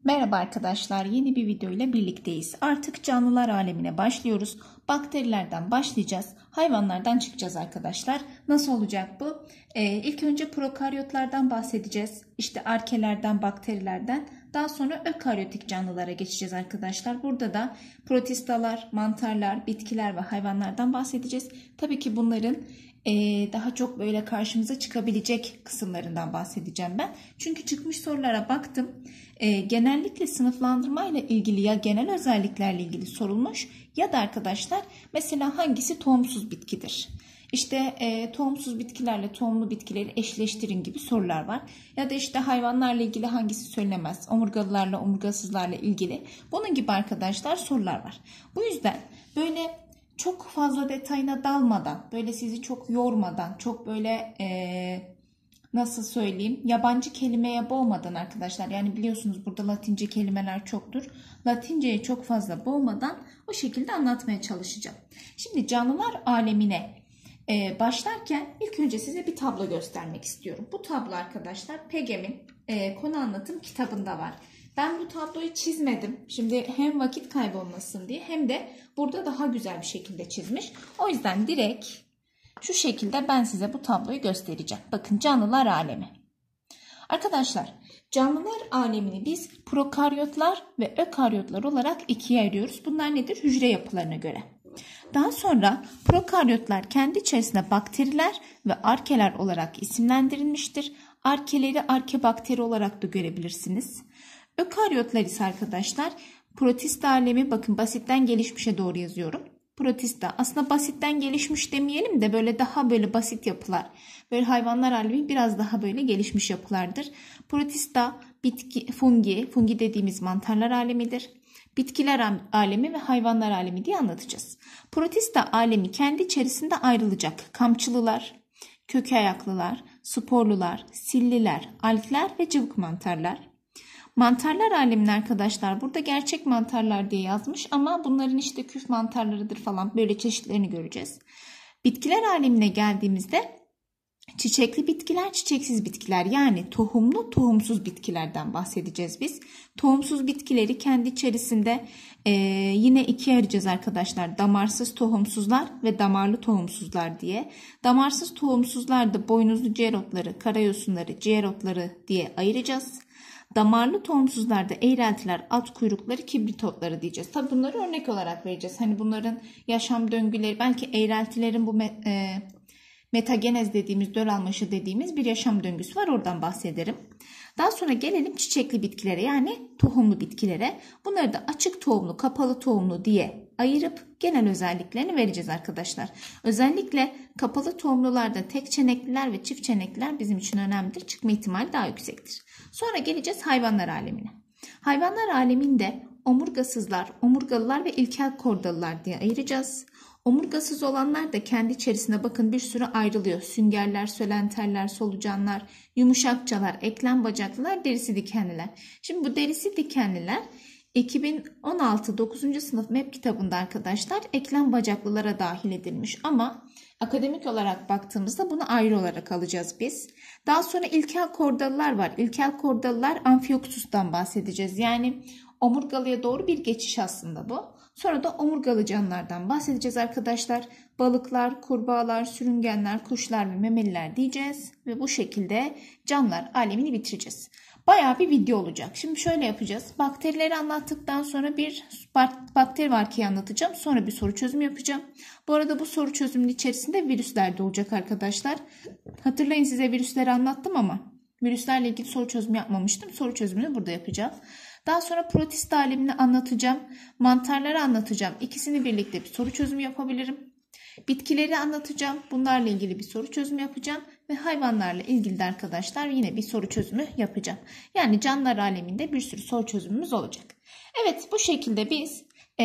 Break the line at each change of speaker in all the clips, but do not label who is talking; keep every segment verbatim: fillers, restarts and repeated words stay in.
Merhaba arkadaşlar, yeni bir video ile birlikteyiz. Artık canlılar alemine başlıyoruz. Bakterilerden başlayacağız. Hayvanlardan çıkacağız arkadaşlar. Nasıl olacak bu? Ee, ilk önce prokaryotlardan bahsedeceğiz. İşte arkelerden, bakterilerden. Daha sonra ökaryotik canlılara geçeceğiz arkadaşlar. Burada da protistalar, mantarlar, bitkiler ve hayvanlardan bahsedeceğiz. Tabii ki bunların Ee, daha çok böyle karşımıza çıkabilecek kısımlarından bahsedeceğim ben. Çünkü çıkmış sorulara baktım. Ee, genellikle sınıflandırma ile ilgili ya genel özelliklerle ilgili sorulmuş ya da arkadaşlar mesela hangisi tohumsuz bitkidir? İşte e, tohumsuz bitkilerle tohumlu bitkileri eşleştirin gibi sorular var. Ya da işte hayvanlarla ilgili hangisi söylenemez? Omurgalılarla omurgasızlarla ilgili. Bunun gibi arkadaşlar sorular var. Bu yüzden böyle çok fazla detayına dalmadan, böyle sizi çok yormadan, çok böyle ee, nasıl söyleyeyim, yabancı kelimeye boğmadan arkadaşlar. Yani biliyorsunuz burada Latince kelimeler çoktur. Latinceye çok fazla boğmadan o şekilde anlatmaya çalışacağım. Şimdi canlılar alemine ee, başlarken ilk önce size bir tablo göstermek istiyorum. Bu tablo arkadaşlar P G M'in ee, konu anlatım kitabında var. Ben bu tabloyu çizmedim. Şimdi hem vakit kaybolmasın diye hem de burada daha güzel bir şekilde çizmiş. O yüzden direkt şu şekilde ben size bu tabloyu göstereceğim. Bakın canlılar alemi. Arkadaşlar canlılar alemini biz prokaryotlar ve ökaryotlar olarak ikiye ayırıyoruz. Bunlar nedir? Hücre yapılarına göre. Daha sonra prokaryotlar kendi içerisinde bakteriler ve arkeler olarak isimlendirilmiştir. Arkeleri arkebakteri olarak da görebilirsiniz. Ökaryotlar ise arkadaşlar protista alemi, bakın basitten gelişmişe doğru yazıyorum. Protista aslında basitten gelişmiş demeyelim de böyle daha böyle basit yapılar. Böyle hayvanlar alemi biraz daha böyle gelişmiş yapılardır. Protista bitki, fungi, fungi dediğimiz mantarlar alemidir. Bitkiler alemi ve hayvanlar alemi diye anlatacağız. Protista alemi kendi içerisinde ayrılacak. Kamçılılar, kök ayaklılar, sporlular, silliler, algler ve cıvık mantarlar. Mantarlar alemine arkadaşlar burada gerçek mantarlar diye yazmış ama bunların işte küf mantarlarıdır falan, böyle çeşitlerini göreceğiz. Bitkiler alemine geldiğimizde çiçekli bitkiler, çiçeksiz bitkiler, yani tohumlu, tohumsuz bitkilerden bahsedeceğiz biz. Tohumsuz bitkileri kendi içerisinde e, yine ikiye ayıracağız arkadaşlar. Damarsız tohumsuzlar ve damarlı tohumsuzlar diye. Damarsız tohumsuzlar da boynuzlu ciğer otları, karayosunları, ciğer otları diye ayıracağız. Damarlı tohumsuzlarda eğreltiler, at kuyrukları, kibrit otları diyeceğiz. Tabi bunları örnek olarak vereceğiz. Hani bunların yaşam döngüleri, belki eğreltilerin bu e, metagenez dediğimiz, döl almışı dediğimiz bir yaşam döngüsü var. Oradan bahsederim. Daha sonra gelelim çiçekli bitkilere, yani tohumlu bitkilere. Bunları da açık tohumlu, kapalı tohumlu diye ayırıp genel özelliklerini vereceğiz arkadaşlar. Özellikle kapalı tohumlularda tek çenekliler ve çift çenekliler bizim için önemlidir. Çıkma ihtimali daha yüksektir. Sonra geleceğiz hayvanlar alemine. Hayvanlar aleminde omurgasızlar, omurgalılar ve ilkel kordalılar diye ayıracağız. Omurgasız olanlar da kendi içerisinde bakın bir sürü ayrılıyor. Süngerler, sölenterler, solucanlar, yumuşakçalar, eklem bacaklılar, derisi dikenliler. Şimdi bu derisi dikenliler iki bin on altı dokuzuncu sınıf M E P kitabında arkadaşlar eklem bacaklılara dahil edilmiş ama akademik olarak baktığımızda bunu ayrı olarak alacağız biz. Daha sonra ilkel kordalılar var. İlkel kordalılar amfiyoksus'tan bahsedeceğiz. Yani omurgalıya doğru bir geçiş aslında bu. Sonra da omurgalı canlılardan bahsedeceğiz arkadaşlar. Balıklar, kurbağalar, sürüngenler, kuşlar ve memeliler diyeceğiz. Ve bu şekilde canlılar alemini bitireceğiz. Bayağı bir video olacak. Şimdi şöyle yapacağız. Bakterileri anlattıktan sonra bir bakteri varkiyi anlatacağım. Sonra bir soru çözümü yapacağım. Bu arada bu soru çözümünün içerisinde virüsler de olacak arkadaşlar. Hatırlayın, size virüsleri anlattım ama virüslerle ilgili soru çözümü yapmamıştım. Soru çözümünü burada yapacağım. Daha sonra protista alemini anlatacağım. Mantarları anlatacağım. İkisini birlikte bir soru çözümü yapabilirim. Bitkileri anlatacağım. Bunlarla ilgili bir soru çözümü yapacağım. Ve hayvanlarla ilgili de arkadaşlar yine bir soru çözümü yapacağım. Yani canlılar aleminde bir sürü soru çözümümüz olacak. Evet, bu şekilde biz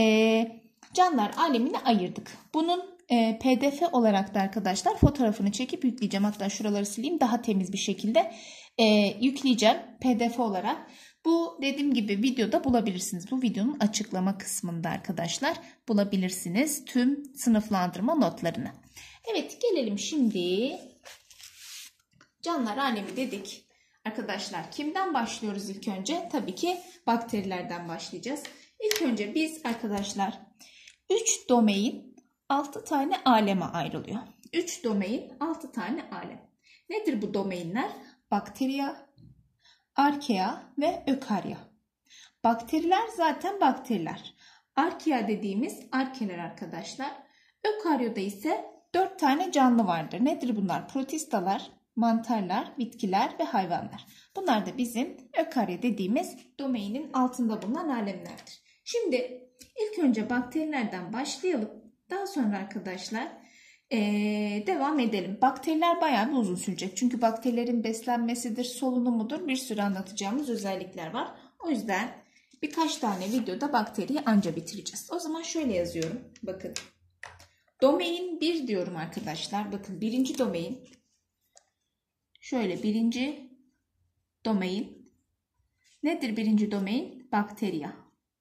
e, canlılar alemini ayırdık. Bunun e, P D F olarak da arkadaşlar fotoğrafını çekip yükleyeceğim. Hatta şuraları sileyim, daha temiz bir şekilde e, yükleyeceğim P D F olarak. Bu dediğim gibi videoda bulabilirsiniz. Bu videonun açıklama kısmında arkadaşlar bulabilirsiniz tüm sınıflandırma notlarını. Evet, gelelim şimdi canlılar alemi dedik. Arkadaşlar kimden başlıyoruz ilk önce? Tabii ki bakterilerden başlayacağız. İlk önce biz arkadaşlar üç domain altı tane aleme ayrılıyor. üç domain altı tane alem. Nedir bu domainler? Bakteria, arkea ve ökarya. Bakteriler zaten bakteriler. Arkea dediğimiz arkeler arkadaşlar. Ökaryoda ise dört tane canlı vardır. Nedir bunlar? Protistalar, mantarlar, bitkiler ve hayvanlar. Bunlar da bizim ökarya dediğimiz domainin altında bulunan alemlerdir. Şimdi ilk önce bakterilerden başlayalım. Daha sonra arkadaşlar ee, devam edelim. Bakteriler bayağı bir uzun sürecek. Çünkü bakterilerin beslenmesidir, solunumudur. Bir sürü anlatacağımız özellikler var. O yüzden birkaç tane videoda bakteriyi anca bitireceğiz. O zaman şöyle yazıyorum. Bakın. Domain bir diyorum arkadaşlar. Bakın birinci domain. Şöyle birinci domain. Nedir birinci domain? Bakteriya.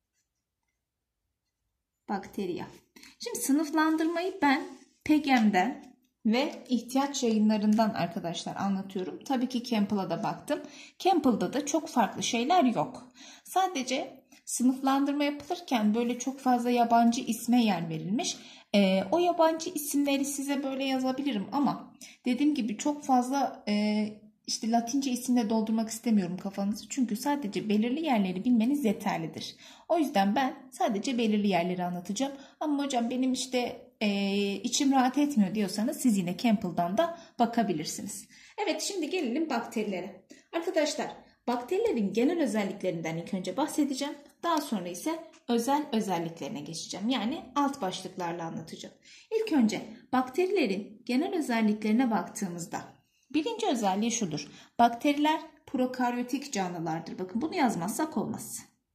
Bakteriya. Şimdi sınıflandırmayı ben P E G E M'den ve ihtiyaç yayınlarından arkadaşlar anlatıyorum. Tabii ki Campbell'a da baktım. Campbell'da da çok farklı şeyler yok. Sadece sınıflandırma yapılırken böyle çok fazla yabancı isme yer verilmiş. Ee, o yabancı isimleri size böyle yazabilirim ama dediğim gibi çok fazla e, işte Latince isimle doldurmak istemiyorum kafanızı. Çünkü sadece belirli yerleri bilmeniz yeterlidir. O yüzden ben sadece belirli yerleri anlatacağım. Ama hocam benim işte e, içim rahat etmiyor diyorsanız siz yine Campbell'dan da bakabilirsiniz. Evet, şimdi gelelim bakterilere. Arkadaşlar bakterilerin genel özelliklerinden ilk önce bahsedeceğim. Daha sonra ise özel özelliklerine geçeceğim. Yani alt başlıklarla anlatacağım. İlk önce bakterilerin genel özelliklerine baktığımızda birinci özelliği şudur. Bakteriler prokaryotik canlılardır. Bakın bunu yazmazsak olmaz.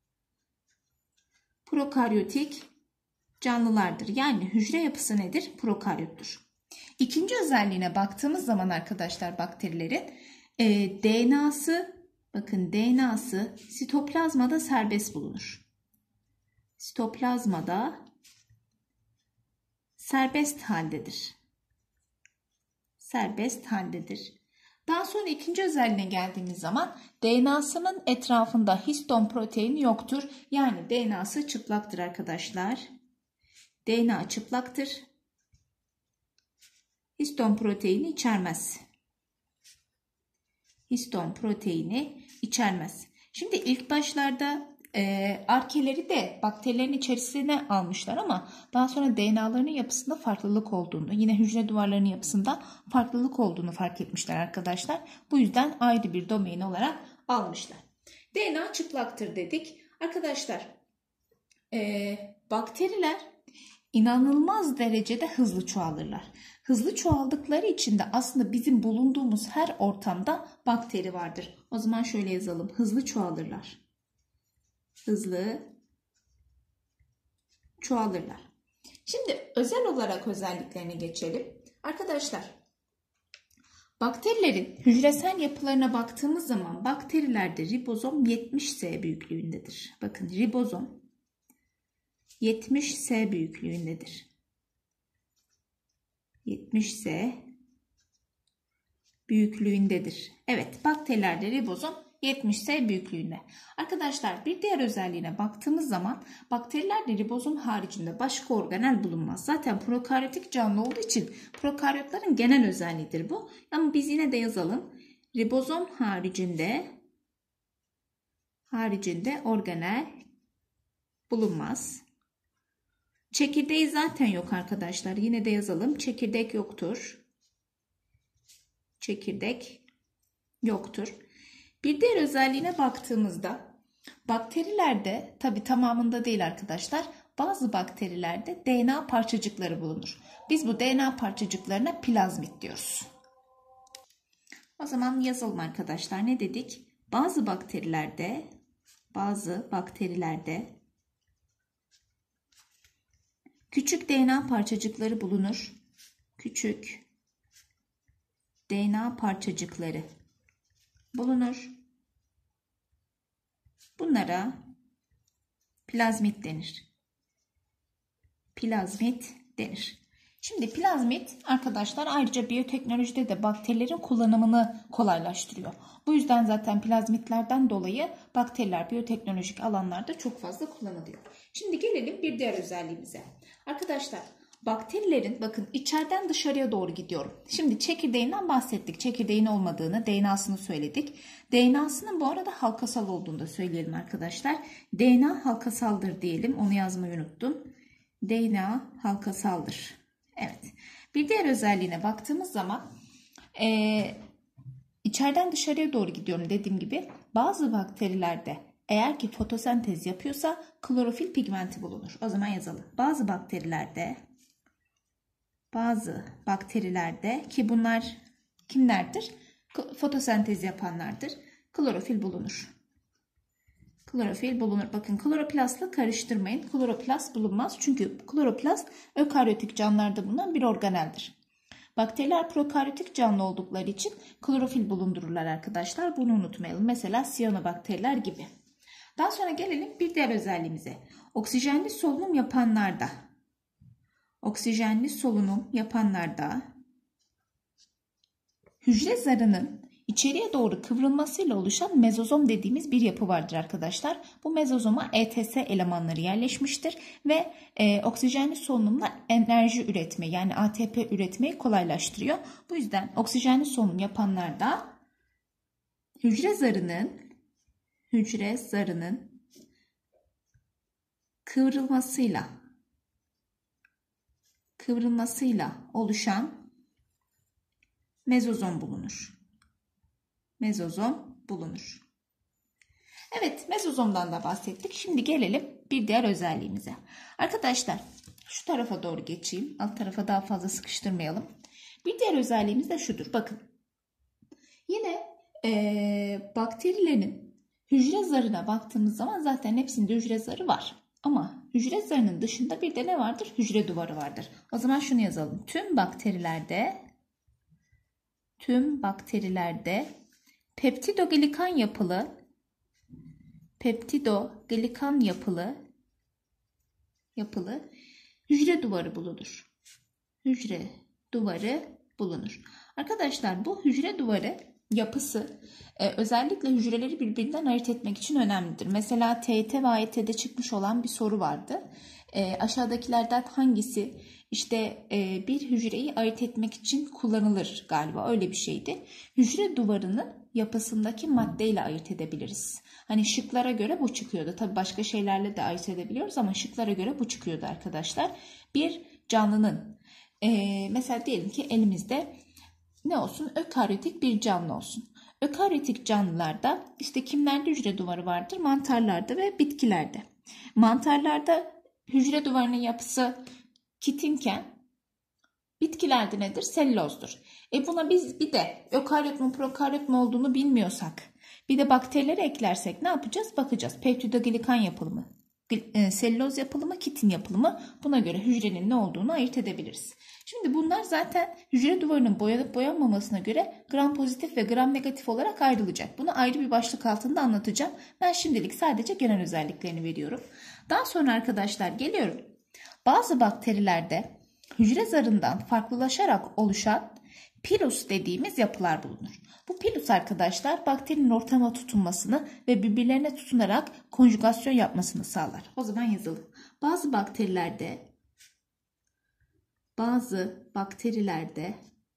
Prokaryotik canlılardır. Yani hücre yapısı nedir? Prokaryottur. İkinci özelliğine baktığımız zaman arkadaşlar bakterilerin e, D N A'sı, bakın D N A'sı sitoplazmada serbest bulunur. Sitoplazmada serbest haldedir. Serbest haldedir. Daha sonra ikinci özelliğine geldiğimiz zaman D N A'sının etrafında histon proteini yoktur. Yani D N A'sı çıplaktır arkadaşlar. D N A çıplaktır. Histon proteini içermez. Histon proteini içermez. Şimdi ilk başlarda e, arkeleri de bakterilerin içerisine almışlar ama daha sonra D N A'larının yapısında farklılık olduğunu, yine hücre duvarlarının yapısında farklılık olduğunu fark etmişler arkadaşlar. Bu yüzden ayrı bir domain olarak almışlar. D N A çıplaktır dedik. Arkadaşlar e, bakteriler İnanılmaz derecede hızlı çoğalırlar. Hızlı çoğaldıkları için de aslında bizim bulunduğumuz her ortamda bakteri vardır. O zaman şöyle yazalım. Hızlı çoğalırlar. Hızlı çoğalırlar. Şimdi özel olarak özelliklerine geçelim. Arkadaşlar bakterilerin hücresel yapılarına baktığımız zaman bakterilerde ribozom yetmiş S büyüklüğündedir. Bakın ribozom yetmiş S büyüklüğündedir. yetmiş S büyüklüğündedir. Evet, bakterilerde ribozom yetmiş S büyüklüğünde. Arkadaşlar bir diğer özelliğine baktığımız zaman bakterilerde ribozom haricinde başka organel bulunmaz. Zaten prokaryotik canlı olduğu için prokaryotların genel özelliğidir bu. Ama biz yine de yazalım. Ribozom haricinde haricinde organel bulunmaz. Çekirdeği zaten yok arkadaşlar. Yine de yazalım. Çekirdek yoktur. Çekirdek yoktur. Bir diğer özelliğine baktığımızda bakterilerde, tabi tamamında değil arkadaşlar, bazı bakterilerde D N A parçacıkları bulunur. Biz bu D N A parçacıklarına plazmit diyoruz. O zaman yazalım arkadaşlar. Ne dedik? Bazı bakterilerde bazı bakterilerde küçük D N A parçacıkları bulunur. Küçük D N A parçacıkları bulunur. Bunlara plazmit denir. Plazmit denir. Şimdi plazmit arkadaşlar ayrıca biyoteknolojide de bakterilerin kullanımını kolaylaştırıyor. Bu yüzden zaten plazmitlerden dolayı bakteriler biyoteknolojik alanlarda çok fazla kullanılıyor. Şimdi gelelim bir diğer özelliğimize. Arkadaşlar bakterilerin bakın içeriden dışarıya doğru gidiyorum. Şimdi çekirdeğinden bahsettik. Çekirdeğin olmadığını, D N A'sını söyledik. D N A'sının bu arada halkasal olduğunu da söyleyelim arkadaşlar. D N A halkasaldır diyelim. Onu yazmayı unuttum. D N A halkasaldır. Evet. Bir diğer özelliğine baktığımız zaman e, içeriden dışarıya doğru gidiyorum dediğim gibi. Bazı bakterilerde eğer ki fotosentez yapıyorsa klorofil pigmenti bulunur. O zaman yazalım. Bazı bakterilerde bazı bakterilerde ki bunlar kimlerdir? Fotosentez yapanlardır. Klorofil bulunur. Klorofil bulunur. Bakın kloroplastla karıştırmayın. Kloroplast bulunmaz. Çünkü kloroplast ökaryotik canlılarda bulunan bir organeldir. Bakteriler prokaryotik canlı oldukları için klorofil bulundururlar arkadaşlar. Bunu unutmayalım. Mesela siyanobakteriler gibi. Daha sonra gelelim bir diğer özelliğimize. Oksijenli solunum yapanlarda. Oksijenli solunum yapanlarda hücre zarının içeriye doğru kıvrılmasıyla oluşan mezozom dediğimiz bir yapı vardır arkadaşlar. Bu mezozoma E T S elemanları yerleşmiştir ve e, oksijenli solunumla enerji üretmeyi yani A T P üretmeyi kolaylaştırıyor. Bu yüzden oksijenli solunum yapanlarda hücre zarının hücre zarının kıvrılmasıyla kıvrılmasıyla oluşan mezozom bulunur. Mezozom bulunur. Evet, mezozomdan da bahsettik. Şimdi gelelim bir diğer özelliğimize. Arkadaşlar şu tarafa doğru geçeyim. Alt tarafa daha fazla sıkıştırmayalım. Bir diğer özelliğimiz de şudur. Bakın. Yine ee, bakterilerin hücre zarına baktığımız zaman zaten hepsinde hücre zarı var. Ama hücre zarının dışında bir de ne vardır? Hücre duvarı vardır. O zaman şunu yazalım. Tüm bakterilerde tüm bakterilerde peptidoglikan yapılı peptidoglikan yapılı yapılı hücre duvarı bulunur. Hücre duvarı bulunur. Arkadaşlar bu hücre duvarı yapısı e, özellikle hücreleri birbirinden ayırt etmek için önemlidir. Mesela T Y T ve A Y T'de çıkmış olan bir soru vardı. E, aşağıdakilerden hangisi işte e, bir hücreyi ayırt etmek için kullanılır galiba öyle bir şeydi. Hücre duvarını yapısındaki maddeyle ayırt edebiliriz. Hani şıklara göre bu çıkıyordu. Tabii başka şeylerle de ayırt edebiliyoruz ama şıklara göre bu çıkıyordu arkadaşlar. Bir canlının e, mesela diyelim ki elimizde ne olsun? Ökaryotik bir canlı olsun. Ökaryotik canlılarda işte kimlerde hücre duvarı vardır? Mantarlarda ve bitkilerde. Mantarlarda hücre duvarının yapısı kitinken bitkilerde nedir? Sellozdur. E buna biz bir de ökaryot mu prokaryot mu olduğunu bilmiyorsak bir de bakterileri eklersek ne yapacağız? Bakacağız. Peptidoglikan yapılımı, selüloz yapılımı, kitin yapılımı buna göre hücrenin ne olduğunu ayırt edebiliriz. Şimdi bunlar zaten hücre duvarının boyanıp boyanmamasına göre gram pozitif ve gram negatif olarak ayrılacak. Bunu ayrı bir başlık altında anlatacağım. Ben şimdilik sadece genel özelliklerini veriyorum. Daha sonra arkadaşlar geliyorum. Bazı bakterilerde hücre zarından farklılaşarak oluşan pilus dediğimiz yapılar bulunur. Bu pilus arkadaşlar bakterinin ortama tutunmasını ve birbirlerine tutunarak konjugasyon yapmasını sağlar. O zaman yazalım. Bazı bakterilerde bazı bakterilerde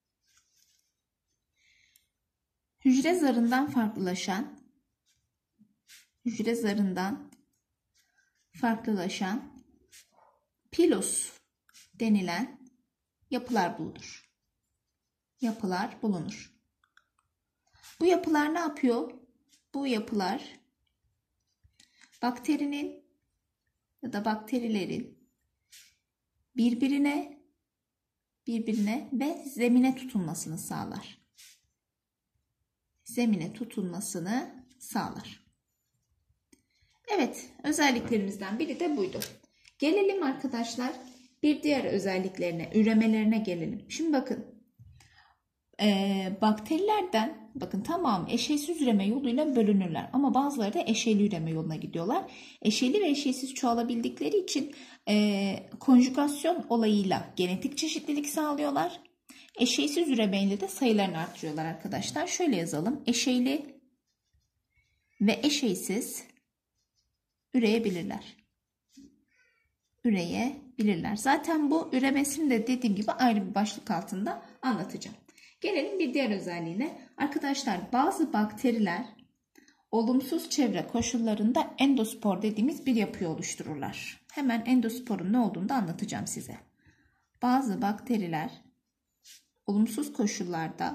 hücre zarından farklılaşan hücre zarından farklılaşan pilus denilen yapılar bulunur. Yapılar bulunur. Bu yapılar ne yapıyor? Bu yapılar bakterinin ya da bakterilerin birbirine birbirine ve zemine tutunmasını sağlar. Zemine tutunmasını sağlar. Evet, özelliklerimizden biri de buydu. Gelelim arkadaşlar bir diğer özelliklerine, üremelerine gelelim. Şimdi bakın, e, bakterilerden bakın tamam eşeysiz üreme yoluyla bölünürler ama bazıları da eşeyli üreme yoluna gidiyorlar. Eşeyli ve eşeysiz çoğalabildikleri için e, konjugasyon olayıyla genetik çeşitlilik sağlıyorlar. Eşeysiz üremeyle de sayılarını artırıyorlar arkadaşlar. Şöyle yazalım. Eşeyli ve eşeysiz üreyebilirler. Üreyebilirler. Zaten bu üremesini de dediğim gibi ayrı bir başlık altında anlatacağım. Gelelim bir diğer özelliğine. Arkadaşlar bazı bakteriler olumsuz çevre koşullarında endospor dediğimiz bir yapıyı oluştururlar. Hemen endosporun ne olduğunu da anlatacağım size. Bazı bakteriler olumsuz koşullarda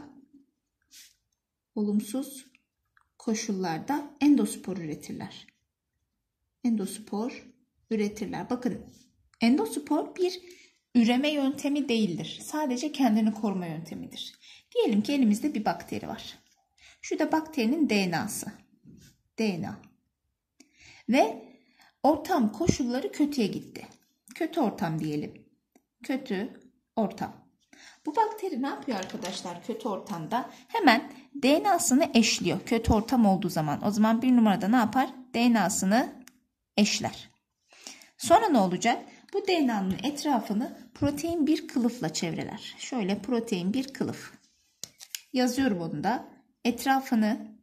olumsuz koşullarda endospor üretirler. Endospor üretirler. Bakın endospor bir üreme yöntemi değildir. Sadece kendini koruma yöntemidir. Diyelim ki elimizde bir bakteri var. Şu da bakterinin D N A'sı. D N A. Ve ortam koşulları kötüye gitti. Kötü ortam diyelim. Kötü ortam. Bu bakteri ne yapıyor arkadaşlar kötü ortamda? Hemen D N A'sını eşliyor. Kötü ortam olduğu zaman. O zaman bir numarada ne yapar? D N A'sını eşler. Sonra ne olacak? Bu D N A'nın etrafını protein bir kılıfla çevreler. Şöyle protein bir kılıf. Yazıyorum onu da. Etrafını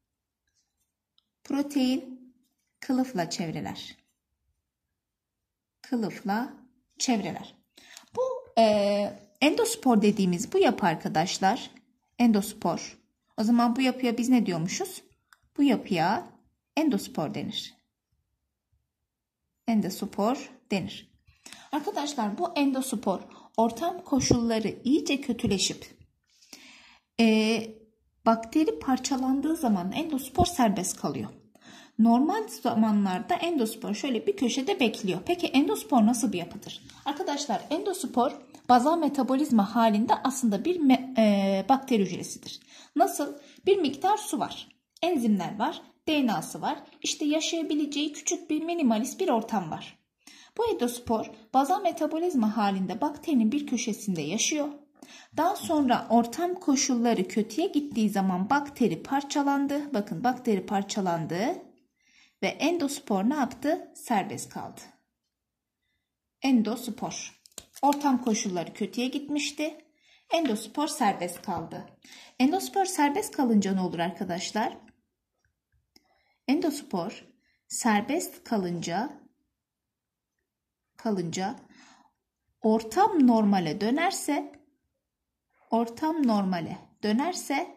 protein kılıfla çevreler. Kılıfla çevreler. Bu e, endospor dediğimiz bu yapı arkadaşlar. Endospor. O zaman bu yapıya biz ne diyormuşuz? Bu yapıya endospor denir. Endospor denir. Arkadaşlar bu endospor ortam koşulları iyice kötüleşip e, bakteri parçalandığı zaman endospor serbest kalıyor. Normal zamanlarda endospor şöyle bir köşede bekliyor. Peki endospor nasıl bir yapıdır? Arkadaşlar endospor bazal metabolizma halinde aslında bir e, bakteri hücresidir. Nasıl? Bir miktar su var. Enzimler var. D N A'sı var. İşte yaşayabileceği küçük bir minimalist bir ortam var. Bu endospor bazal metabolizma halinde bakterinin bir köşesinde yaşıyor. Daha sonra ortam koşulları kötüye gittiği zaman bakteri parçalandı. Bakın bakteri parçalandı ve endospor ne yaptı? Serbest kaldı. Endospor. Ortam koşulları kötüye gitmişti. Endospor serbest kaldı. Endospor serbest kalınca ne olur arkadaşlar? Endospor serbest kalınca kalınca ortam normale dönerse ortam normale dönerse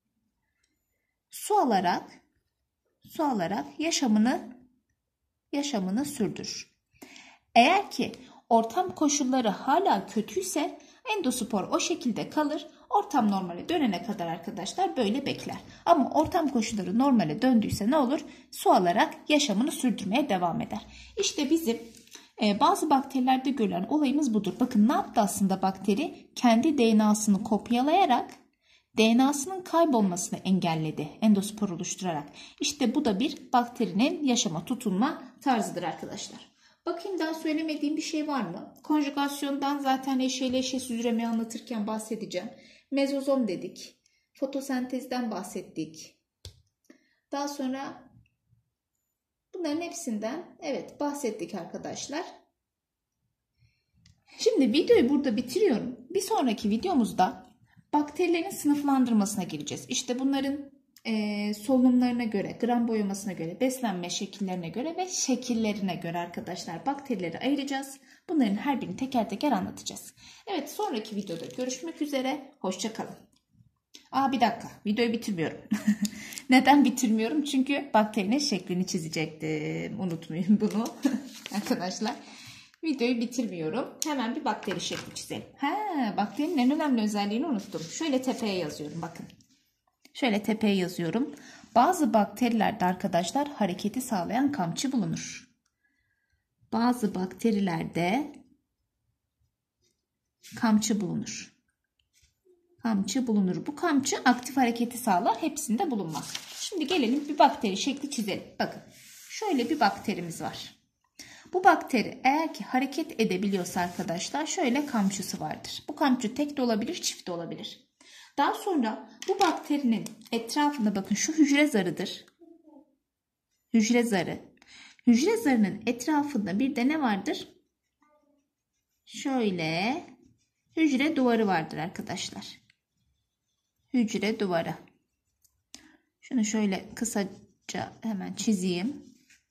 su alarak su alarak yaşamını yaşamını sürdürür. Eğer ki ortam koşulları hala kötüyse endospor o şekilde kalır. Ortam normale dönene kadar arkadaşlar böyle bekler. Ama ortam koşulları normale döndüyse ne olur? Su alarak yaşamını sürdürmeye devam eder. İşte bizim e, bazı bakterilerde görülen olayımız budur. Bakın ne yaptı aslında bakteri? Kendi D N A'sını kopyalayarak D N A'sının kaybolmasını engelledi. Endospor oluşturarak. İşte bu da bir bakterinin yaşama tutunma tarzıdır arkadaşlar. Bakayım daha söylemediğim bir şey var mı? Konjugasyondan zaten eşeğiyle eşeğsiz üremeyi anlatırken bahsedeceğim. Mezozom dedik. Fotosentezden bahsettik. Daha sonra bunların hepsinden evet bahsettik arkadaşlar. Şimdi videoyu burada bitiriyorum. Bir sonraki videomuzda bakterilerin sınıflandırmasına gireceğiz. İşte bunların e, solunumlarına göre, gram boyamasına göre, beslenme şekillerine göre ve şekillerine göre arkadaşlar bakterileri ayıracağız. Bunların her birini teker teker anlatacağız. Evet sonraki videoda görüşmek üzere. Hoşça kalın. Aa bir dakika videoyu bitirmiyorum. Neden bitirmiyorum? Çünkü bakterinin şeklini çizecektim. Unutmayın bunu arkadaşlar. Videoyu bitirmiyorum. Hemen bir bakteri şekli çizelim. Ha, bakterinin en önemli özelliğini unuttum. Şöyle tepeye yazıyorum bakın. Şöyle tepeye yazıyorum. Bazı bakterilerde arkadaşlar hareketi sağlayan kamçı bulunur. Bazı bakterilerde kamçı bulunur. Kamçı bulunur. Bu kamçı aktif hareketi sağlar. Hepsinde bulunmaz. Şimdi gelelim bir bakteri şekli çizelim. Bakın şöyle bir bakterimiz var. Bu bakteri eğer ki hareket edebiliyorsa arkadaşlar şöyle kamçısı vardır. Bu kamçı tek de olabilir, çift de olabilir. Daha sonra bu bakterinin etrafında bakın şu hücre zarıdır. Hücre zarı. Hücre zarının etrafında bir de ne vardır? Şöyle hücre duvarı vardır arkadaşlar. Hücre duvarı. Şunu şöyle kısaca hemen çizeyim.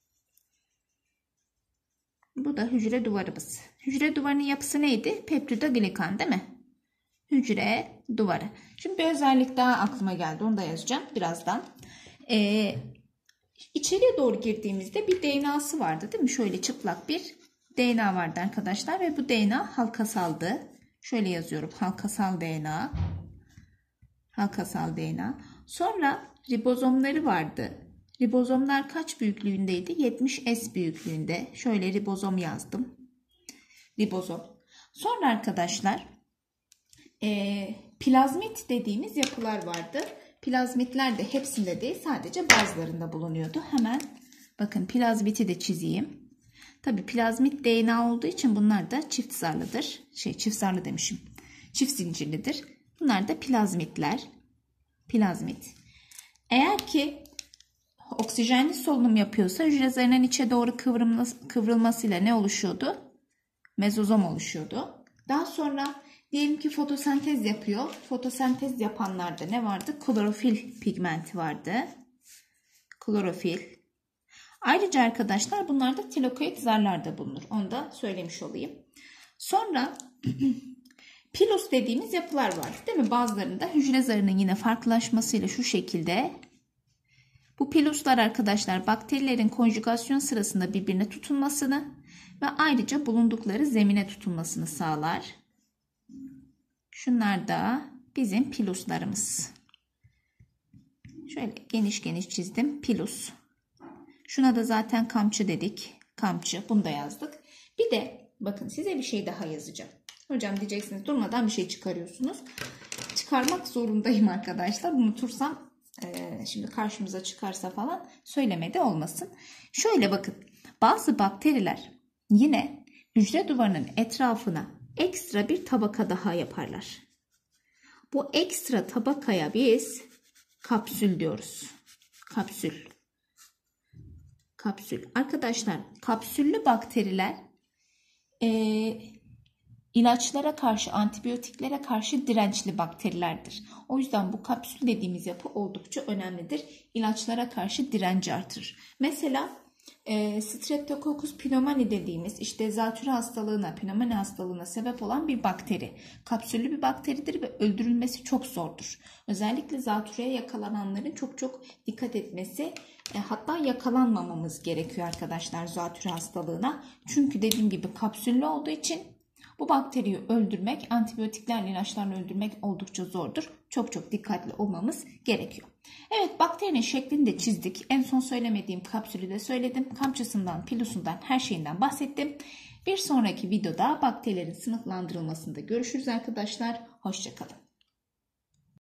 Bu da hücre duvarımız. Hücre duvarının yapısı neydi? Peptidoglikan değil mi? Hücre duvarı. Şimdi bir özellik daha aklıma geldi. Onu da yazacağım birazdan. Ee, içeriye doğru girdiğimizde bir D N A'sı vardı değil mi? Şöyle çıplak bir D N A vardı arkadaşlar. Ve bu D N A halkasaldı. Şöyle yazıyorum. Halkasal D N A. Halkasal D N A. Sonra ribozomları vardı. Ribozomlar kaç büyüklüğündeydi? yetmiş S büyüklüğünde. Şöyle ribozom yazdım. Ribozom. Sonra arkadaşlar e, plazmit dediğimiz yapılar vardı. Plazmitler de hepsinde değil, sadece bazılarında bulunuyordu. Hemen bakın plazmiti de çizeyim. Tabii plazmit D N A olduğu için bunlar da çift zarlıdır. Şey çift zarlı demişim. Çift zincirlidir. Bunlar da plazmitler. Plazmit. Eğer ki oksijenli solunum yapıyorsa hücre zarının içe doğru kıvrılmasıyla ne oluşuyordu? Mezozom oluşuyordu. Daha sonra diyelim ki fotosentez yapıyor. Fotosentez yapanlarda ne vardı? Klorofil pigmenti vardı. Klorofil. Ayrıca arkadaşlar bunlarda tilakoid zarlar da bulunur. Onu da söylemiş olayım. Sonra pilus dediğimiz yapılar var. Değil mi? Bazılarında hücre zarının yine farklılaşmasıyla şu şekilde. Bu piluslar arkadaşlar bakterilerin konjugasyon sırasında birbirine tutunmasını ve ayrıca bulundukları zemine tutunmasını sağlar. Şunlar da bizim piluslarımız. Şöyle geniş geniş çizdim. Pilus. Şuna da zaten kamçı dedik. Kamçı. Bunu da yazdık. Bir de bakın size bir şey daha yazacağım. Hocam diyeceksiniz durmadan bir şey çıkarıyorsunuz. Çıkarmak zorundayım arkadaşlar. Unutursam e, şimdi karşımıza çıkarsa falan söylemede olmasın. Şöyle bakın. Bazı bakteriler yine hücre duvarının etrafına ekstra bir tabaka daha yaparlar. Bu ekstra tabakaya biz kapsül diyoruz. Kapsül. Kapsül. Arkadaşlar kapsüllü bakteriler e, ilaçlara karşı, antibiyotiklere karşı dirençli bakterilerdir. O yüzden bu kapsül dediğimiz yapı oldukça önemlidir. İlaçlara karşı direnci artırır. Mesela e, Streptococcus pneumoniae dediğimiz işte zatürre hastalığına, pneumonia hastalığına sebep olan bir bakteri. Kapsüllü bir bakteridir ve öldürülmesi çok zordur. Özellikle zatürreye yakalananların çok çok dikkat etmesi, e, hatta yakalanmamamız gerekiyor arkadaşlar zatürre hastalığına. Çünkü dediğim gibi kapsüllü olduğu için bu bakteriyi öldürmek, antibiyotiklerle, ilaçlarla öldürmek oldukça zordur. Çok çok dikkatli olmamız gerekiyor. Evet, bakterinin şeklini de çizdik. En son söylemediğim kapsülü de söyledim. Kamçısından, pilusundan, her şeyinden bahsettim. Bir sonraki videoda bakterilerin sınıflandırılmasında görüşürüz arkadaşlar. Hoşça kalın.